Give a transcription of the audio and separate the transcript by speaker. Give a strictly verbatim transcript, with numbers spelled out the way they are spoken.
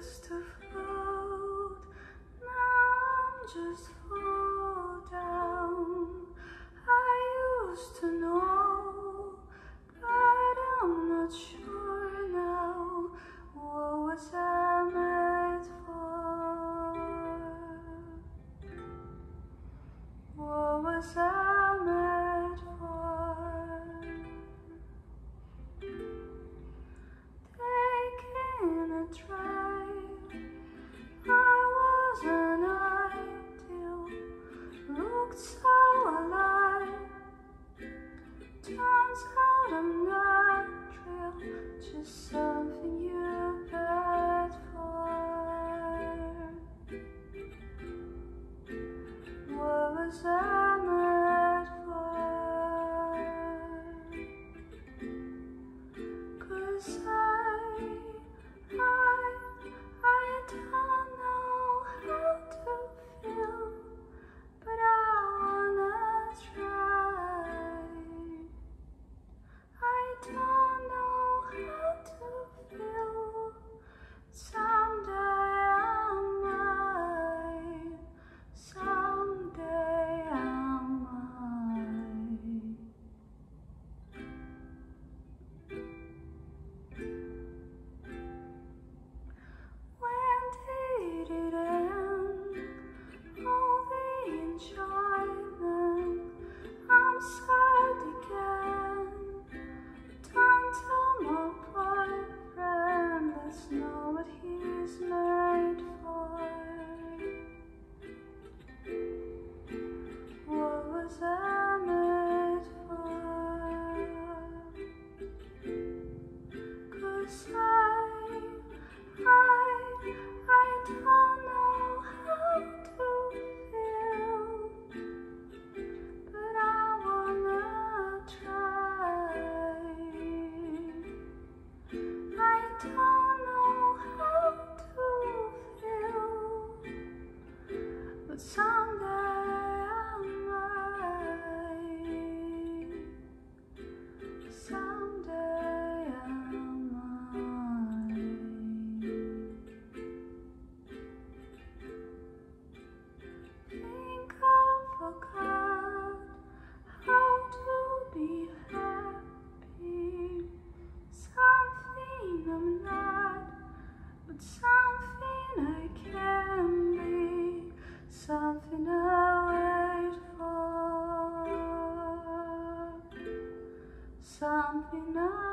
Speaker 1: used to float, now I'm just fall down. I used to know, but I'm not sure now. What was I meant for? What was I meant for? Taking a drive, I wasn't ideal, looked so alive. Turns out I'm not real, just something you paid for. What was I meant for? 'Cause I, I, I don't know how to feel, but I wanna try. I don't know how to feel, someday I might, someday I might. When did it end, all the enjoyment? I'm sad again. Don't tell my boyfriend, that's not what he's made for. What was I made for? 'Cause I, I, I don't know how to feel, but I wanna try. I don't know how to feel, but someday I might, someday I might. Think I forgot how to be happy. Something I'm not, but something I can be, something I wait for, something I